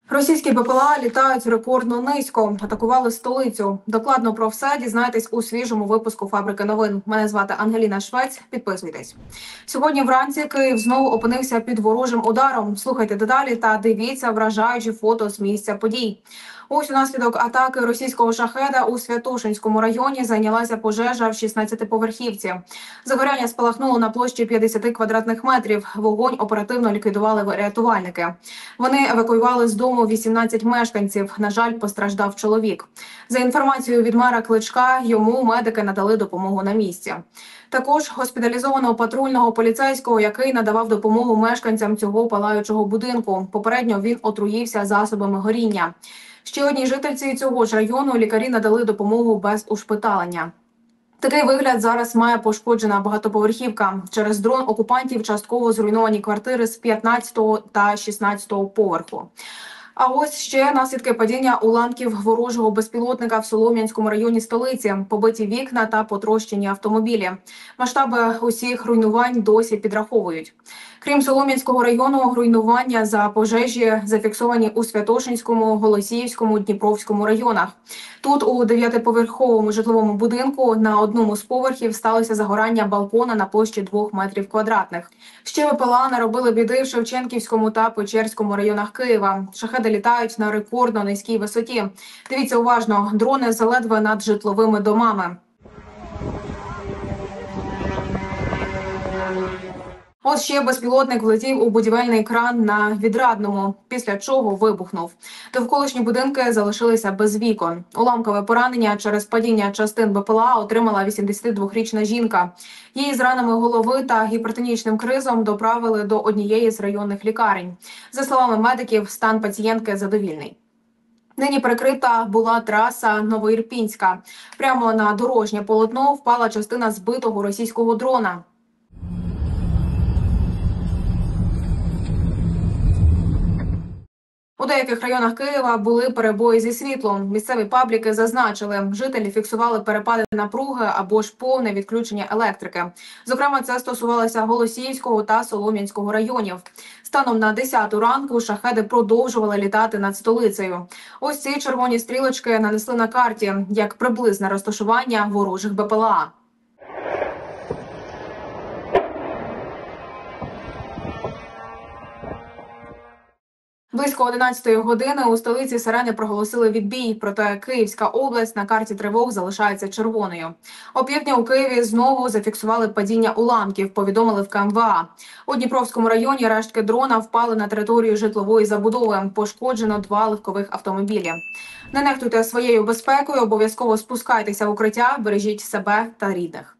Російські БПЛА літають рекордно низько, атакували столицю. Докладно про все дізнаєтесь у свіжому випуску «Фабрики новин». Мене звати Ангеліна Швець. Підписуйтесь. Сьогодні вранці Київ знову опинився під ворожим ударом. Слухайте деталі та дивіться вражаючі фото з місця подій. Ось унаслідок атаки російського шахеда у Святошинському районі зайнялася пожежа в 16-поверхівці. Загоряння спалахнуло на площі 50 квадратних метрів. Вогонь оперативно ліквідували рятувальники. Вони евакуювали з дому 18 мешканців. На жаль, постраждав чоловік. За інформацією від мера Кличка, йому медики надали допомогу на місці. Також госпіталізовано патрульного поліцейського, який надавав допомогу мешканцям цього палаючого будинку. Попередньо він отруївся засобами горіння. Ще одній жительці цього ж району лікарі надали допомогу без ушпиталення. Такий вигляд зараз має пошкоджена багатоповерхівка. Через дрон окупантів частково зруйновані квартири з 15-го та 16-го поверху. А ось ще наслідки падіння уламків ворожого безпілотника в Солом'янському районі столиці. Побиті вікна та потрощені автомобілі. Масштаби усіх руйнувань досі підраховують. Крім Солом'янського району, руйнування за пожежі зафіксовані у Святошинському, Голосіївському, Дніпровському районах. Тут у 9-поверховому житловому будинку на одному з поверхів сталося загорання балкона на площі 2 метрів квадратних. Ще БПЛА наробили біди в Шевченківському та Печерському районах Києва. Шахеди літають на рекордно низькій висоті. Дивіться уважно, дрони заледве над житловими домами. Ось ще безпілотник влетів у будівельний кран на Відрадному, після чого вибухнув. Довколишні будинки залишилися без вікон. Уламкове поранення через падіння частин БПЛА отримала 82-річна жінка. Її з ранами голови та гіпертонічним кризом доправили до однієї з районних лікарень. За словами медиків, стан пацієнтки задовільний. Нині перекрита була траса Новоірпінська. Прямо на дорожнє полотно впала частина збитого російського дрона. У деяких районах Києва були перебої зі світлом. Місцеві пабліки зазначили, жителі фіксували перепади напруги або ж повне відключення електрики. Зокрема, це стосувалося Голосіївського та Солом'янського районів. Станом на 10-ту ранку шахеди продовжували літати над столицею. Ось ці червоні стрілочки нанесли на карті, як приблизне розташування ворожих БПЛА. Близько 11-ї години у столиці сирени проголосили відбій, проте Київська область на карті тривог залишається червоною. Опівдні у Києві знову зафіксували падіння уламків, повідомили в КМВА. У Дніпровському районі рештки дрона впали на територію житлової забудови. Пошкоджено 2 легкових автомобілі. Не нехтуйте своєю безпекою, обов'язково спускайтеся в укриття, бережіть себе та рідних.